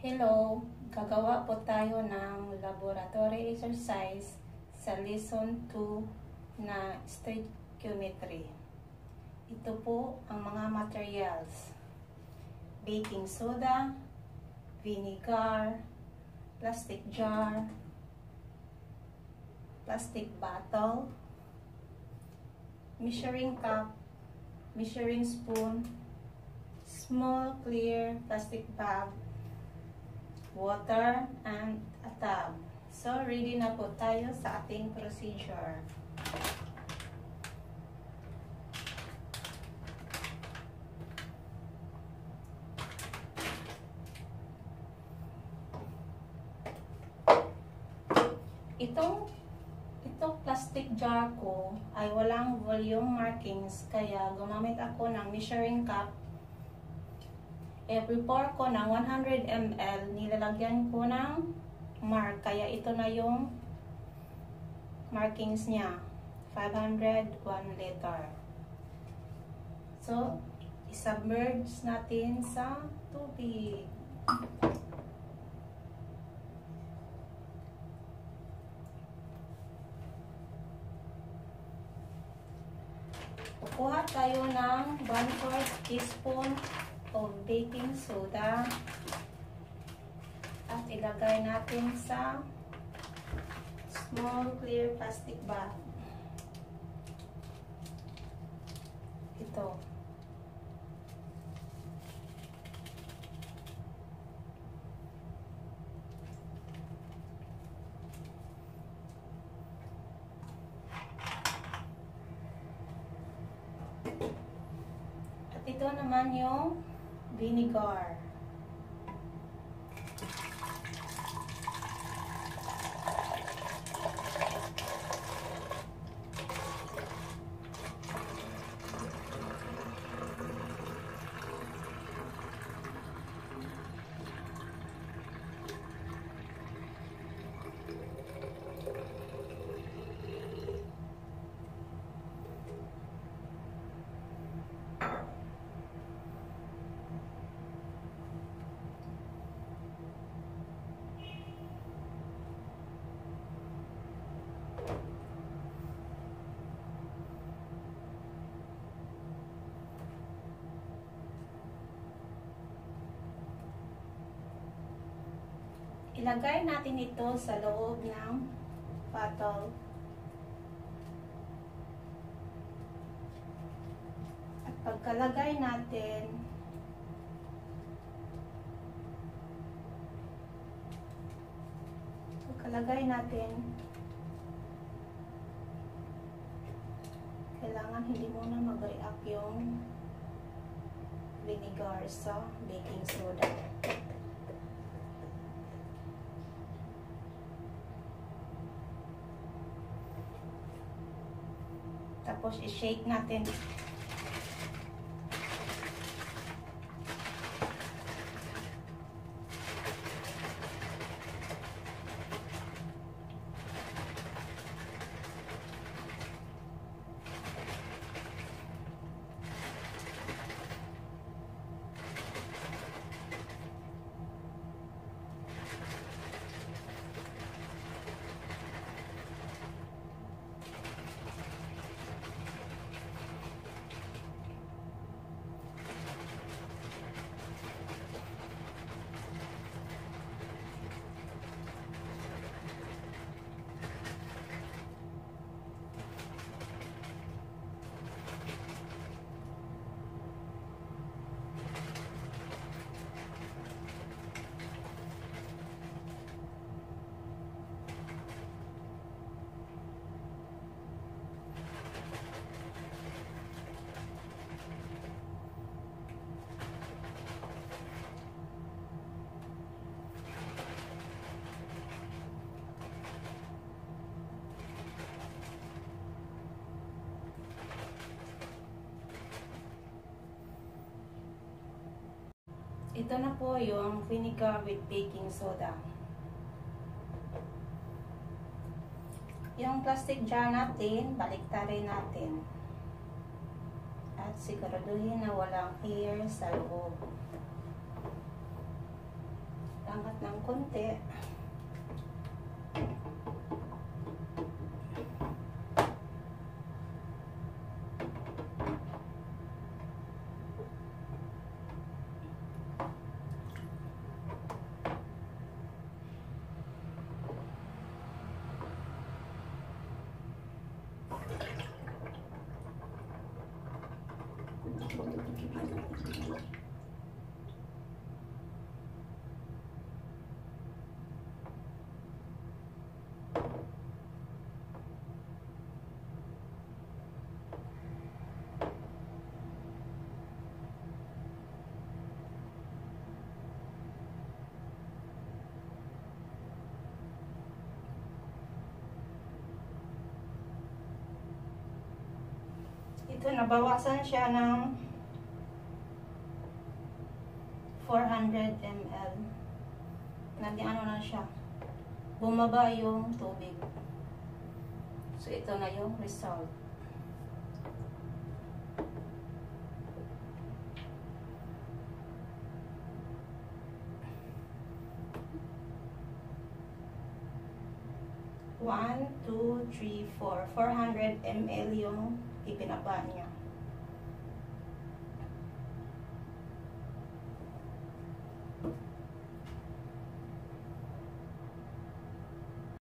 Hello! Gagawa po tayo ng laboratory exercise sa lesson 2 na stoichiometry. Ito po ang mga materials: baking soda, vinegar, plastic jar, plastic bottle, measuring cup, measuring spoon, small clear plastic bag, water, and a tub. So, ready na po tayo sa ating procedure. Itong plastic jar ko ay walang volume markings, kaya gumamit ako ng measuring cup. I-pour ko ng 100 ml, nilalagyan ko ng mark, kaya ito na yung markings niya, 501 liter. So, isubmerge natin sa tubig. Kukuha tayo ng 1/4 teaspoon of baking soda at ilagay natin sa small clear plastic bag. Ito. At ito naman yung vinegar. Ilagay natin ito sa loob ng bottle. At pagkalagay natin, kailangan hindi muna mag-react yung vinegar sa baking soda. Tapos i-shake natin. Ito na po yung vinegar with baking soda. Yung plastic jar natin, baliktarin natin. At siguraduhin na walang air sa loob. Angat ng konti. Ito, nabawasan siya ng 400 ml. Ano na siya. Bumaba yung tubig. So, ito na yung result. One, two, three, 400 ml yung ipinaba niya.